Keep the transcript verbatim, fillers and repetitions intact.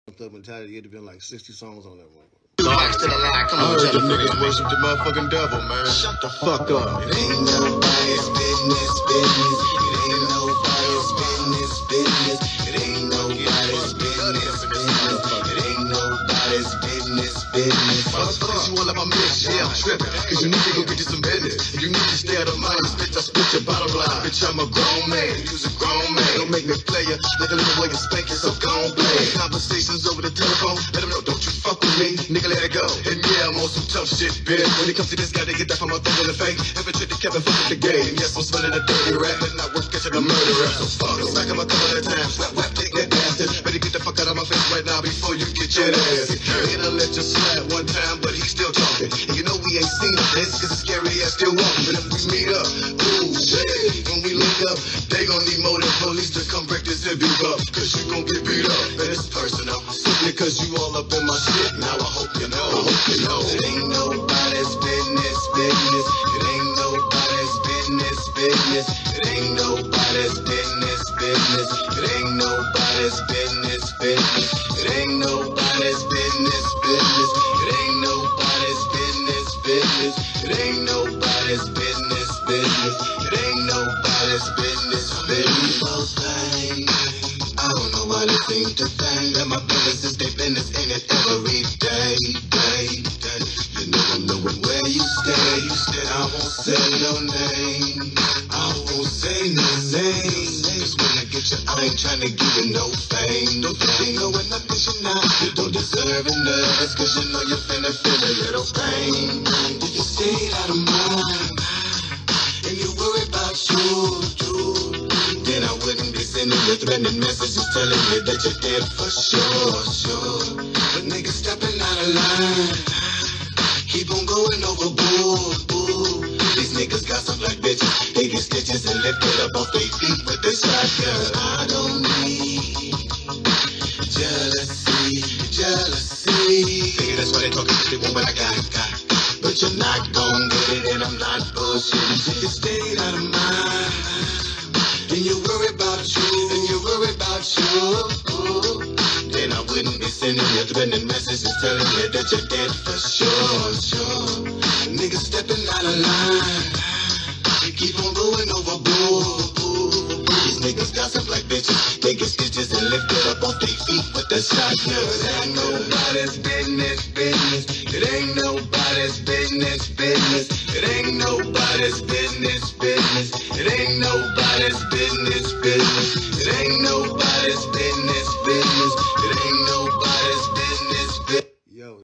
Thug Mentality, it'd have been like sixty songs on that one. I heard the niggas worship the motherfucking devil, man. Shut the fuck up. It ain't nobody's business, business. It ain't nobody's business, business. It ain't nobody's business, business. It ain't nobody's business, business. Motherfuckers, you all up my bitch, yeah, I'm tripping. Cause you need to go get you some business. You need to stay out of mind, bitch, I spit your bottom line. Bitch, I'm a grown man, you's a grown man. Don't make me play ya, like a little boy you spank it, so gon' play. Conversations over the telephone, let them know, don't you fuck with me, nigga, let it go. And yeah, I'm on some tough shit, bitch. When it comes to this guy, they get that from my thumb in the face. Every trick to Kevin, fuck with the game. Yes, I'm spilling a dirty rap, but not worth catching a murderer. So fuck, I'm back on my couple of times. Whap, whap, take that bastard. Better get the fuck out of my face right now before you get your ass. It'll let you slap one time, but he's still talking. And you know we ain't seen this, cause it's scary ass still walking. But if we meet up, ooh, shit, when we link up, they gon' need more than police to come break this and beat up. Cause you gon' get beat up, and it's personal. Simply cause you all up in my shit. Now I hope you know, I hope you know. It ain't nobody's business, business. It ain't nobody's business, business. It ain't nobody's business, business. It ain't nobody's business, business. It ain't nobody's business, business. It ain't nobody's business, business. It ain't nobody's business, business. It ain't nobody's business, business. I don't know why they seem to think that my business is their business, ain't it every day, day, day. You know I'm knowing where you stay, you stay. I won't say no name, I won't say no name. Cause when I get you, I ain't trying to give you no fame. Don't think you know what nothing you not. You don't deserve it, nervous, cause you know you're finna feel a little pain. If you stayed out of mind, and you worry about you, you, then I wouldn't be sending you threatening messages telling me that you're dead for sure, sure. But niggas stepping out of line, keep on going overboard, ooh. These niggas got some like bitches, they get stitches and lift it up off their feet with this shotgun. I don't need jealousy, jealousy. Figure that's why they talking shit, they want what I got, got. But you're not gon' get it and I'm not bullshitting. If you stayed out of mind, then you worry about you, then you worry about you, ooh. Then I wouldn't be sending you threatening messages telling you that you're dead for sure, sure. Niggas stepping out of line, they keep on going overboard, ooh. These niggas gossip like bitches, they get stitches and lift it up off their feet with the shotgun. It ain't nobody's business, business. It ain't nobody's business, business. It ain't nobody's business, business. It ain't nobody's business, business. It ain't nobody's business, business. It ain't nobody's